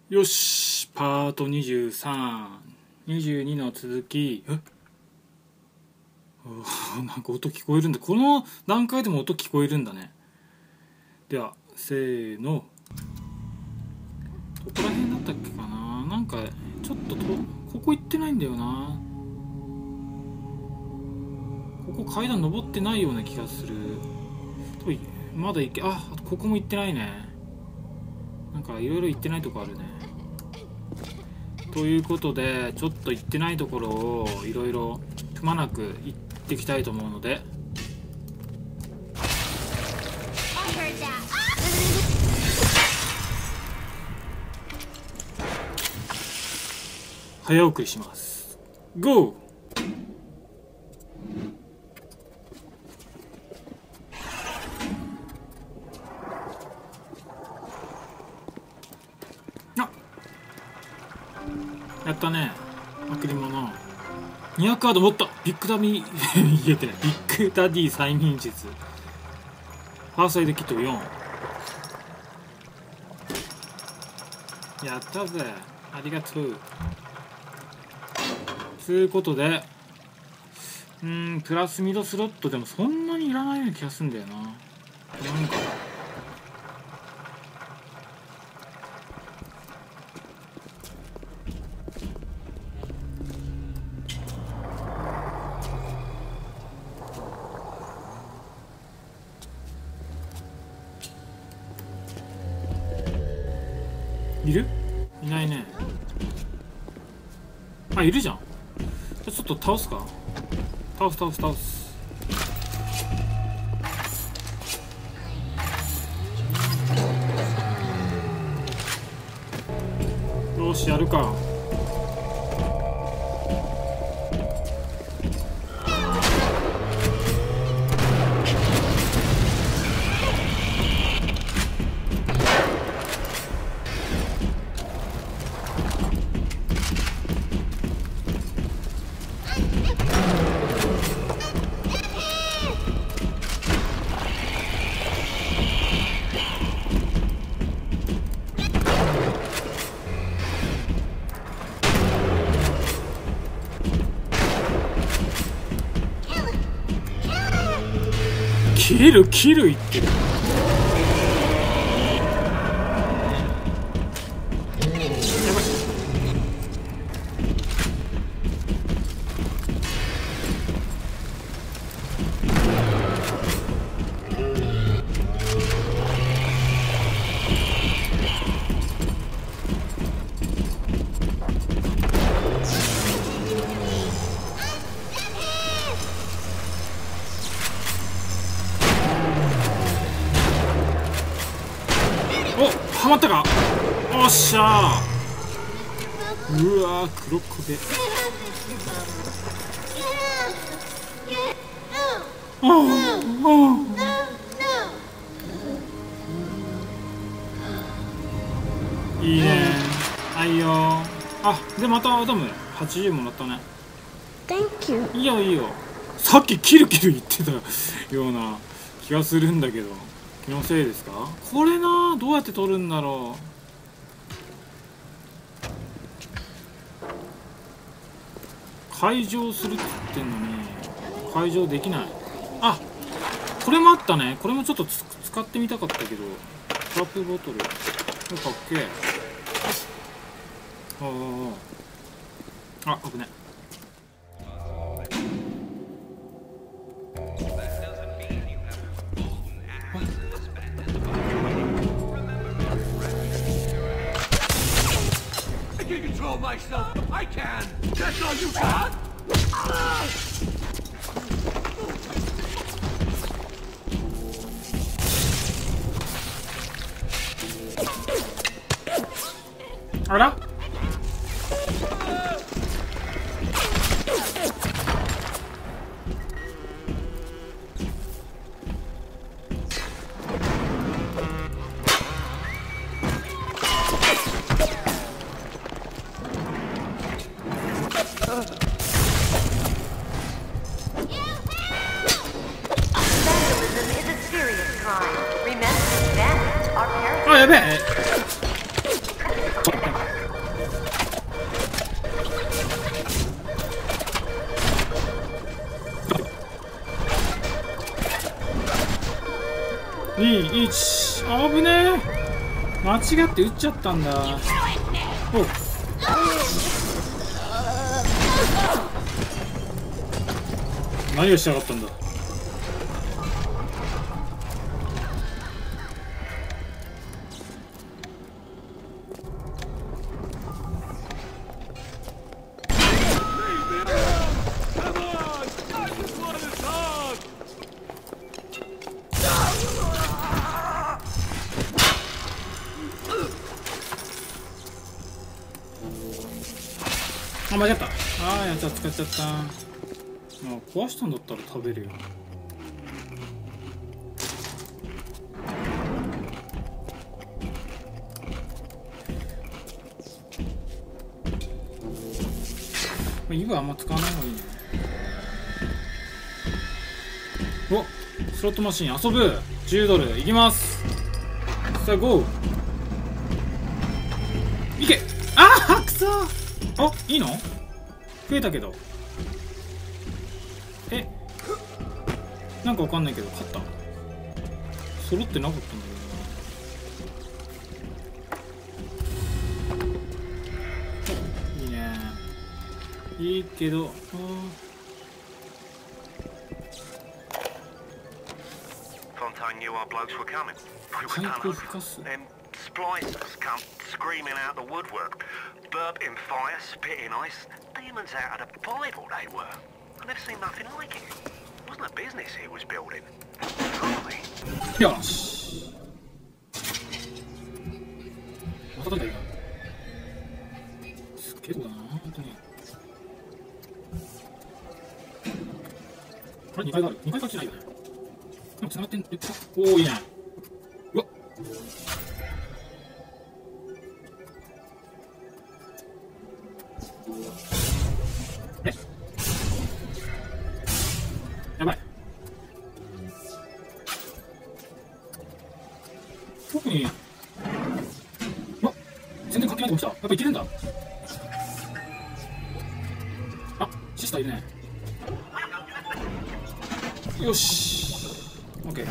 よし、パート23、22の続き。なんか音聞こえるんだ。この段階でも音聞こえるんだね。では、せーの。どこら辺だったっけかな。なんかちょっとここ行ってないんだよな。ここ階段登ってないような気がする。まだここも行ってないね。なんかいろいろ行ってないとこあるね。ということで、ちょっと行ってないところをいろいろくまなく行っていきたいと思うので、早送りします。GO！やったね。贈り物200カード持った。ビッグダミ言えてない。ビッグダディ催眠術。ファーストエイドキット4。やったぜ。ありがとう。ということで、プラスミドスロットでもそんなにいらないような気がするんだよな。なんかいる？いないね。あ、いるじゃん。ちょっと倒すか。倒す。よし、やるか。キル言ってる。はまったか。おっしゃー。うわー、黒焦げ。いいね。はいよ。でまたアダム80もらったね。 Thank you。 いいよ。さっきキル言ってたような気がするんだけど、気のせいですか。これな、どうやって取るんだろう。解錠するって言ってんのに解錠できない。これもあったね。これもちょっと使ってみたかったけど。トラップボトルかっけえ。危ね。 Myself, I can. That's all you got. あら？やべえ。 間違って撃っちゃったんだ。おっ、何をしやがったんだ。あ、間違った。ああ、やった、使っちゃった。もう壊したんだったら食べるよ。湯はあんま使わない方がいいね。お、スロットマシン遊ぶ。10ドルいきます。さあゴー、いけ。ああ、くそ。あ、いいの増えたけど。え、なんかわかんないけど勝った。揃ってなかったんだけど。いいね、いいけど、 Fontaine knew our blokes were coming. We were done over. Then splicers come screaming out the woodwork. Burping fire, spitting ice. Demons out of the Bible they were. I've never seen nothing like it. It wasn't a business he was building. Surely. よし。また誰だ。すっげえことだな、本当に。これ2階がある。2階が来てないよね。でも繋がってんの。おお、いいね。うわっ。え、やばい。特に、うわ、全然関係ないと思ってた。やっぱいけるんだ。あ、シスターいるね。よし、オッケーか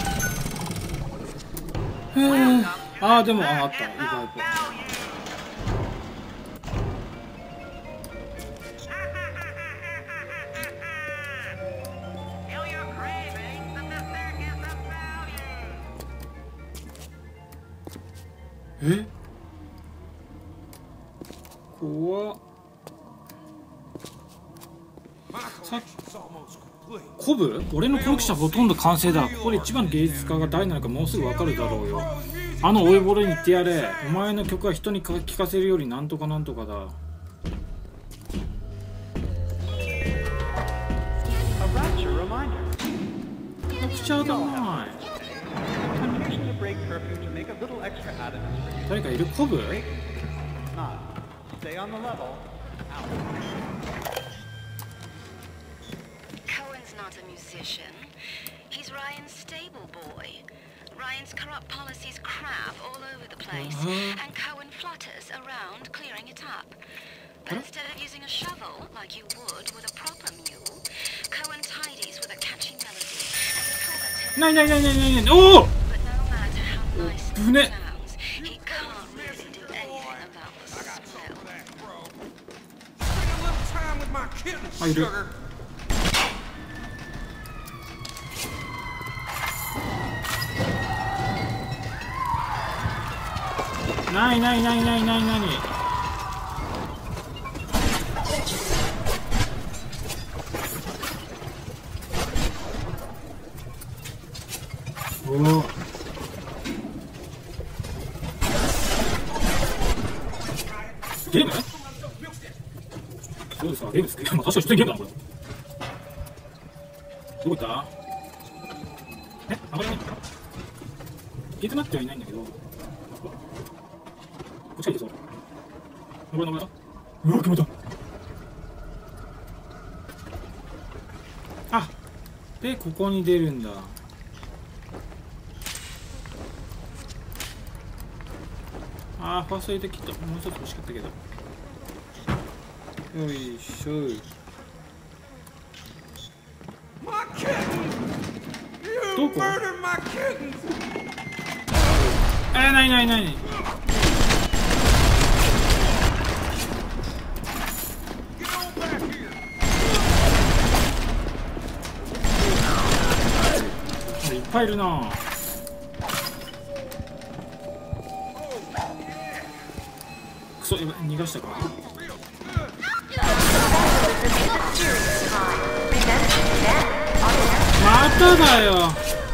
な。ああ、でもあった。意外と。え、怖っ。さっきコブ、俺のコレクションほとんど完成だ。ここで一番の芸術家が誰なのかもうすぐわかるだろうよ。あの老いぼれに言ってやれ。お前の曲は人に聴かせるよりなんとかなんとかだ。レクチャーだな。誰かいる？コブ？ Not a musician. He's Ryan's stable boy. Ryan's corrupt policies crap all over the place, and Cohen flutters around clearing it up. But instead of using a shovel like you would with a proper mule, Cohen tidies with a catchy melody. Nay, nay, nay, nay, nay, nay. Oh! But no matter how nice it sounds, he can't really do anything about the smell. Take a little time with my kitten, sugar. ないないないないないない。おお。ゲーム？そうですか、ゲームですか。まあ確かに普通にゲームだなこれ。どこ行った？え、上がらないんだ。消えてなってはいないんだけど。こっちがいけそう。登れた。うわ、決めた。あ、でここに出るんだ。あー、ファーストエイドキットもうちょっと欲しかったけど。よいしょ。どこ？ ないないない。いっぱいいるな。クソ、逃がしたか。まただよ。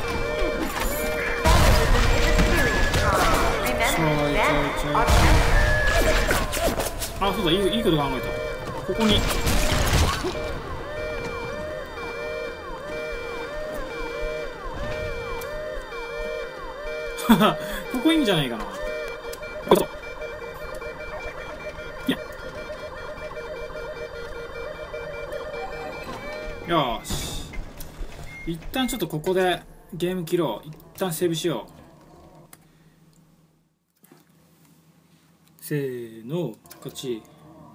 あ、そうだ、いいこと考えた。ここにここいいんじゃないかな。いや、よーし、一旦ちょっとここでゲーム切ろう。一旦セーブしよう。せーの、こっち。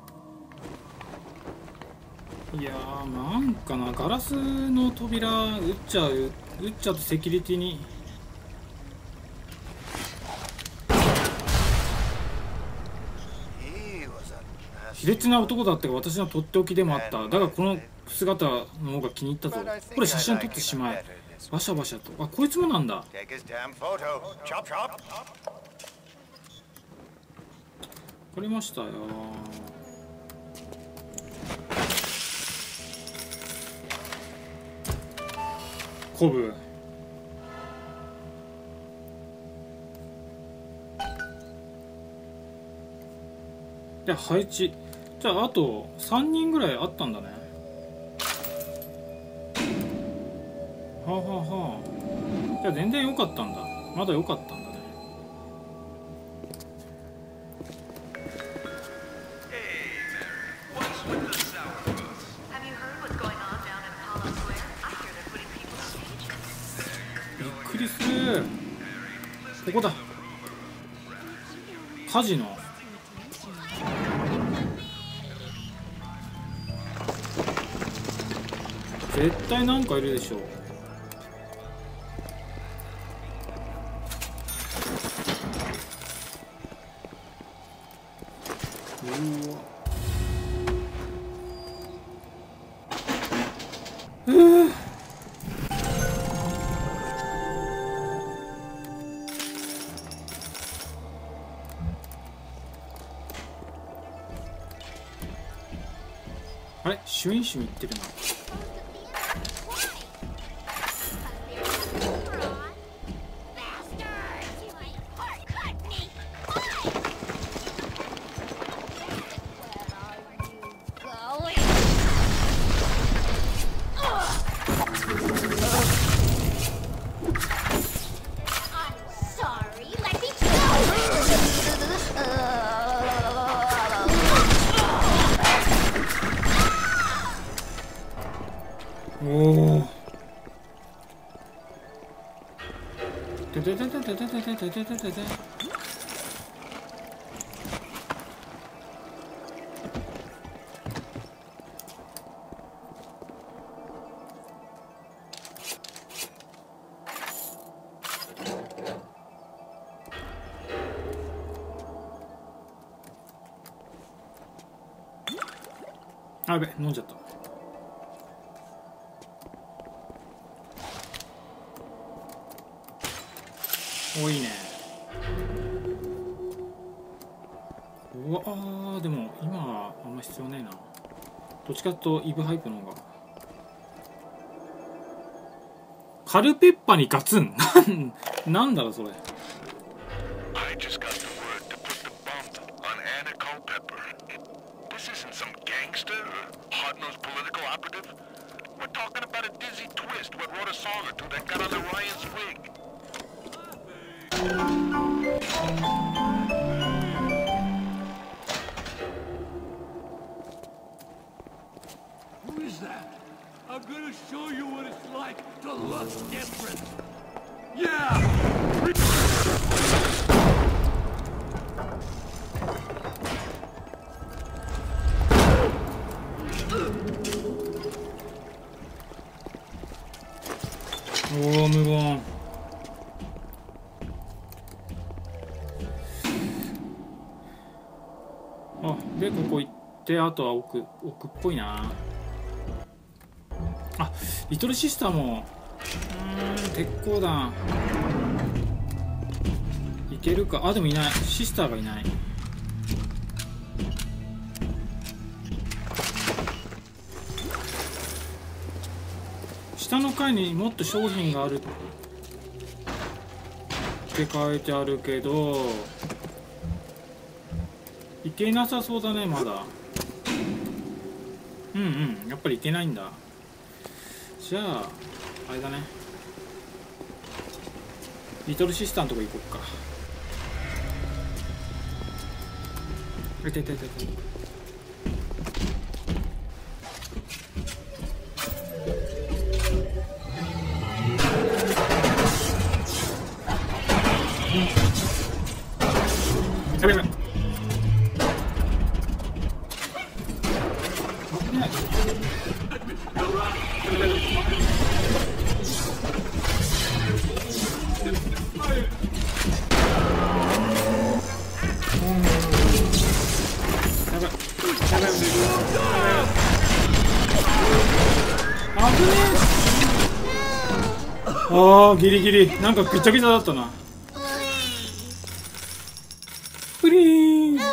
いやー、なんかな、ガラスの扉撃っちゃうとセキュリティに。卑劣な男だったが私のとっておきでもあった。だがこの姿の方が気に入ったぞ。これ写真撮ってしまえ。バシャバシャと。あ、こいつもなんだ。わかりましたよ。コブ。で、配置。じゃああと3人ぐらいあったんだね。はあはあはあ。じゃあ全然良かったんだ。まだ良かったんだね。びっくりする。ここだ。カジノ。絶対なんかいるでしょ。あれ、シュインシュイン言ってるな。おお。てててててててててててて。あ、やべ、飲んじゃった。お、いいね。うわあ、でも今はあんま必要ねえな。どっちかというとイブハイプの方が。カルペッパにガツン。なんだろうそれ。 Who is that? I'm gonna show you what it's like to look different. Yeah! おお、無言。 あ、でここ行ってあとは奥っぽいな。あ、リトルシスターも鉄鋼弾いけるか。あ、でもいない、シスターがいない。下の階にもっと商品があるって書いてあるけどいけなさそうだね、まだ。やっぱりいけないんだ。じゃああれだね、リトルシスターのとこ行こっか。いて。やべやべ。ああ、ギリギリ。なんかぐちゃぐちゃだったな。プリーン。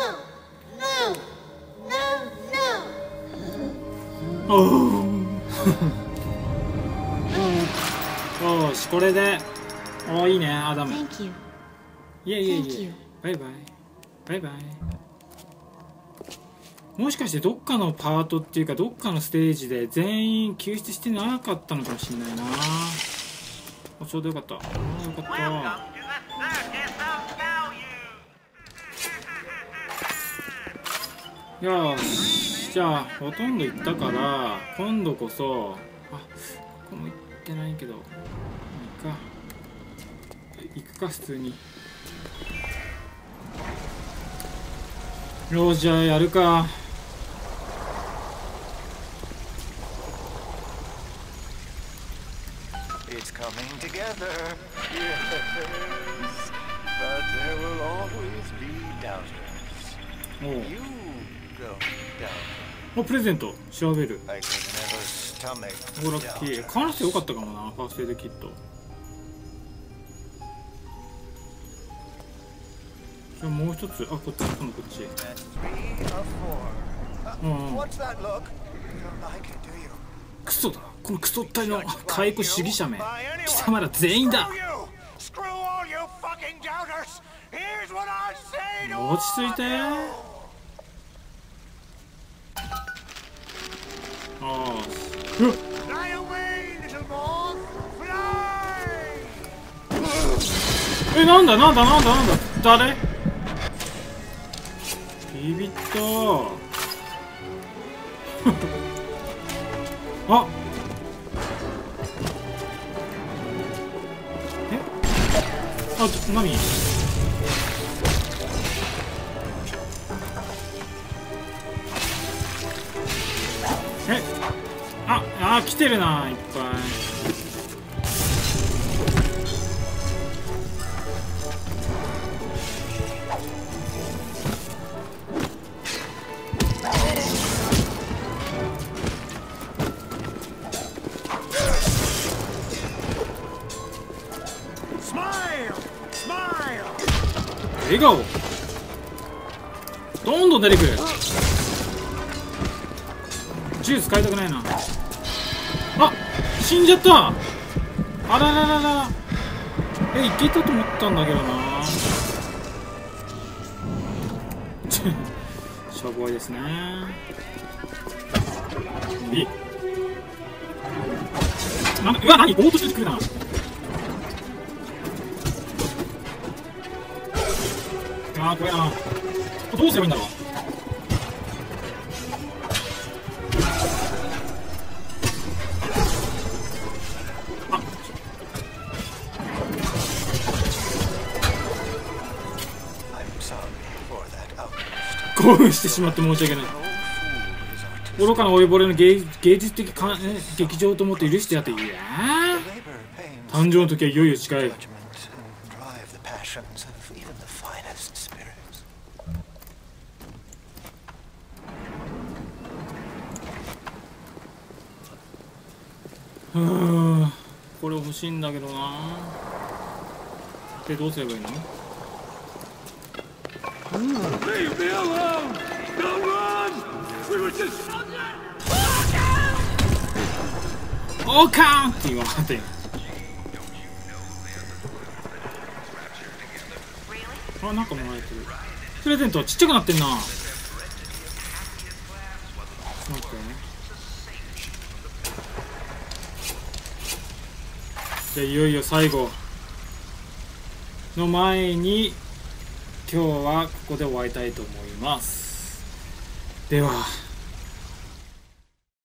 よし、これで。おー、いいね、アダム。いえ。バイバイ。もしかしてどっかのパートっていうかどっかのステージで全員救出してなかったのかもしれないな。あ、ちょうどよかった。よかった。よし、じゃあほとんど行ったから今度こそ、あ、ここも行ってないけど行くか普通に。よし、じゃあやるか。 It's coming together, yes, but there will always be doubters. You go down. お、プレゼント調べる。 I can never stomach お、ラッキー。買わなくてよかったかもな、ファーストエイドキット。じゃあもう一つ、あ、こっち、今度こっち。クソだ、このクソったいの解雇主義者め、貴様ら全員だ。落ち着いて。ああ、え、なんだ誰？ビビったあ、え、あ、何？え、あ、来てるな、いっぱい。笑顔どんどん出てくる。ジュース買いたくないな。あ、死んじゃった。あらららら。いけたと思ったんだけどな。しょぼいですね。うわ、何、ボートしてくるな。あ、これな。どうすればいいんだろう。あ、興奮してしまって申し訳ない。愚かな老いぼれの芸術的劇場と思って許してやっていいや。誕生の時はいよいよ近い。 これ欲しいんだけどな。でどうすればいいの？ Leave me alone! Don't run! We were just... オーカーンって言われて。あ、なんかもらえてる。プレゼントちっちゃくなってんな。待ってね。じゃあいよいよ最後の前に今日はここで終わりたいと思います。では。